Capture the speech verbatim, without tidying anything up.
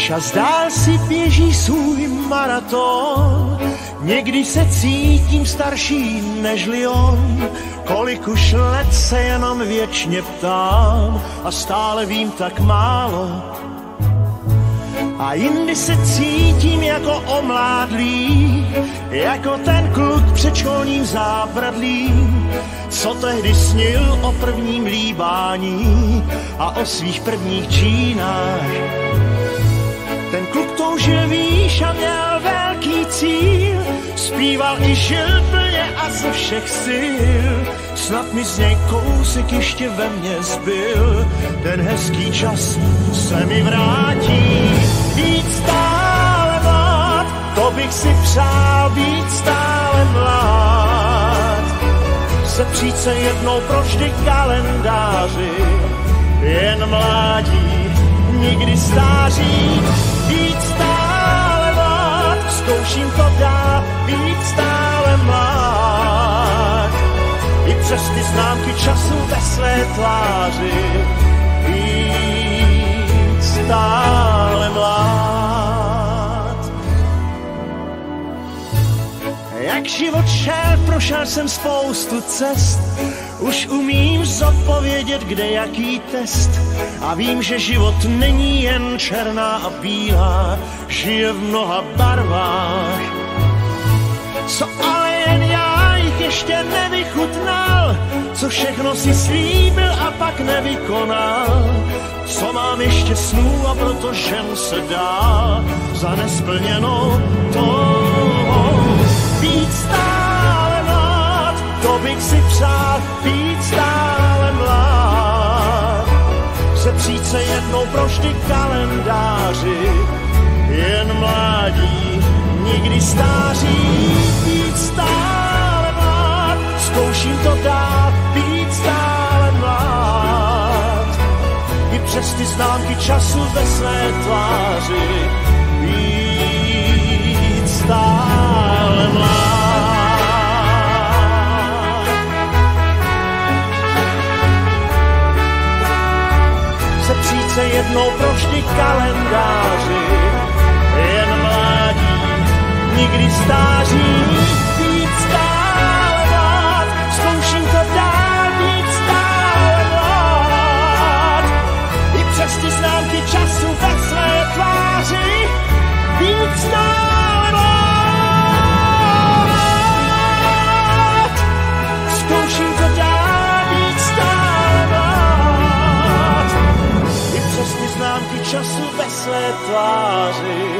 Čas dál si běží svůj maraton, někdy se cítím starší nežli on. Kolik už let se jenom věčně ptám a stále vím tak málo. A jindy se cítím jako omládlý, jako ten kluk před školním zábradlím, co tehdy snil o prvním líbání a o svých prvních džínách. Ten kluk toužil výš a měl velký cíl, zpíval i žil plně a ze všech sil. Snad mi z něj kousek ještě ve mně zbyl, ten hezký čas se mi vrátí. Být stále mlád, to bych si přál, být stále mlád. Se přijít se jednou provždy kalendáři, jen mládí, nikdy stáří. Být stále mlád, zkouším to dát, být stále mlád. I přes ty známky času ve své tváři, být stále mlád. Jak život šel, prošel jsem spoustu cest, už umím zodpovědět, kde jaký test. A vím, že život není jen černá a bílá, žije v mnoha barvách. Co ale jen já jich ještě nevychutnal, co všechno si slíbil a pak nevykonal. Co mám ještě snů a proto žen se dá za nesplněnou touhou. Být stále mlád, to bych si přál, být stále mlád. Se přijít se jednou provždy kalendáři, jen mládí, nikdy stáří. Být stále mlád, zkouším to dát, být stále mlád. I přes ty známky času ve své tváři, být stále mlád. Se přijít se jednou provždy kalendáři, jen mládí, nikdy stáří. Být stále mlád, zkouším to dál, být stále mlád. I přes ty známky času ve své tváři, být stále mlád. Zkouším to dál, být stále mlád. I přes ty známky času ve své tváři,